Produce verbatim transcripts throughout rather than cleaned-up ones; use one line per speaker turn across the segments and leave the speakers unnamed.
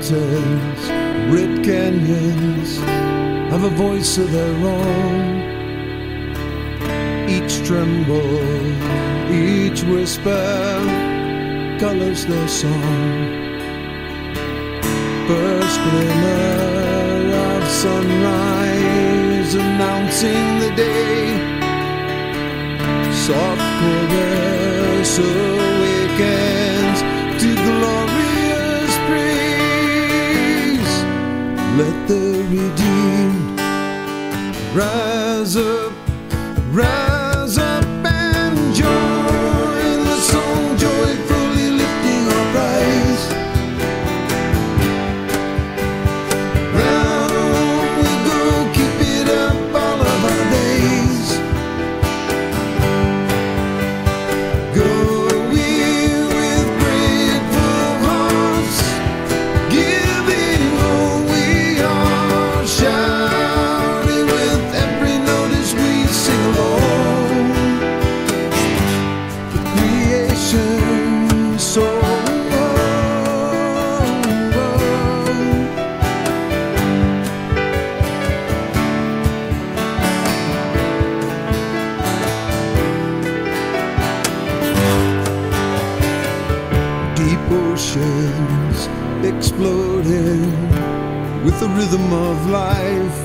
mountains, red canyons have a voice of their own. Each tremble, each whisper colors their song. First glimmer of sunrise announcing the day. Soft chorus awakens to glorious praise. Let the redeemed rise up, rise up and join the song, joyfully lifting our praise. Round we go, keep it up all of our days. Go we with grateful hearts, giving all we are, shouting with every note as we sing along. The creation song. Deep oceans exploding with the rhythm of life.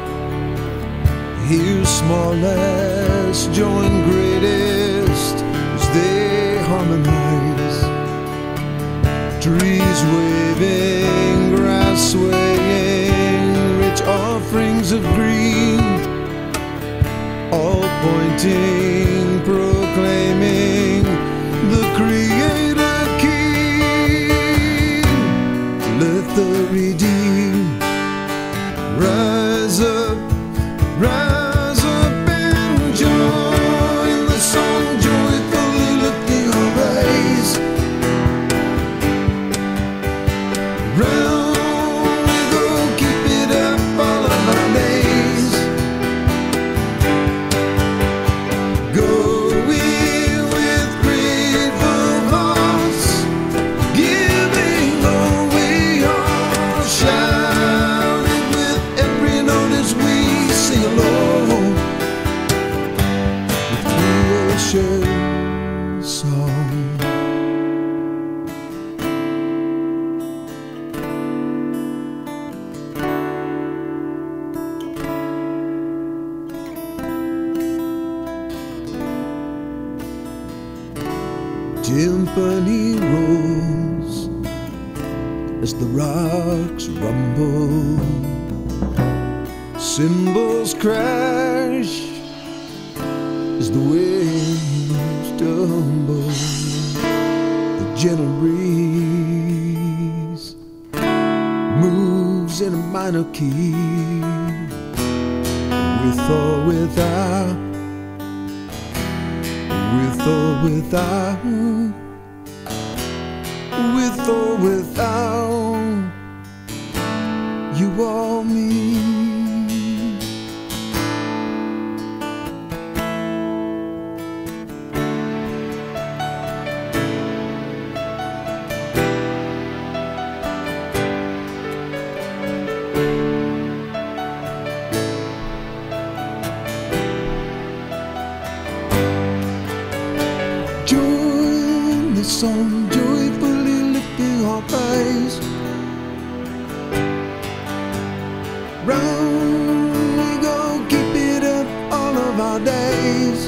Here smallest join greatest as they harmonize. Trees waving, grass swaying, rich offerings of green, all pointing, proclaiming the Creator King. Let the redeemed rise up, rise up and join the song, joyfully lifting our praise. Round we go, keep it up all of our days. Go we with grateful hearts, giving all we are, shouting with every note as we sing along. The creation song. Timpani rolls as the rocks rumble, cymbals crash as the waves tumble. The gentle breeze moves in a minor key, with or without, with or without, with or without, you or me. Join the song, joyfully lifting our praise. Round we go, keep it up all of our days.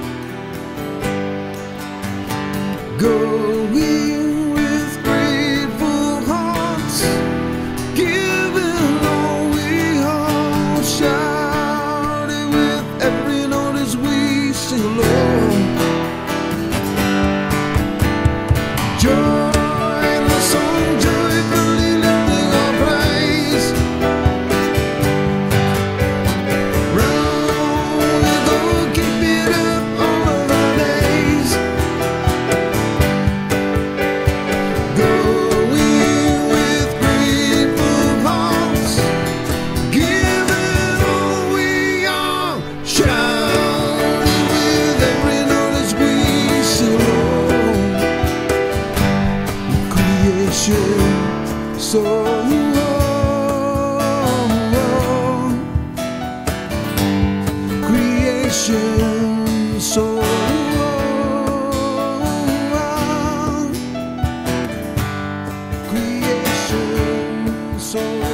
Go we with grateful hearts, giving all we are, shouting with every note as we sing along. Join the song, joyfully lifting our praise. Round we go, keep it up all of our days. Go we with grateful hearts, giving all we are, shouting with every note. creation soul. Creation soul.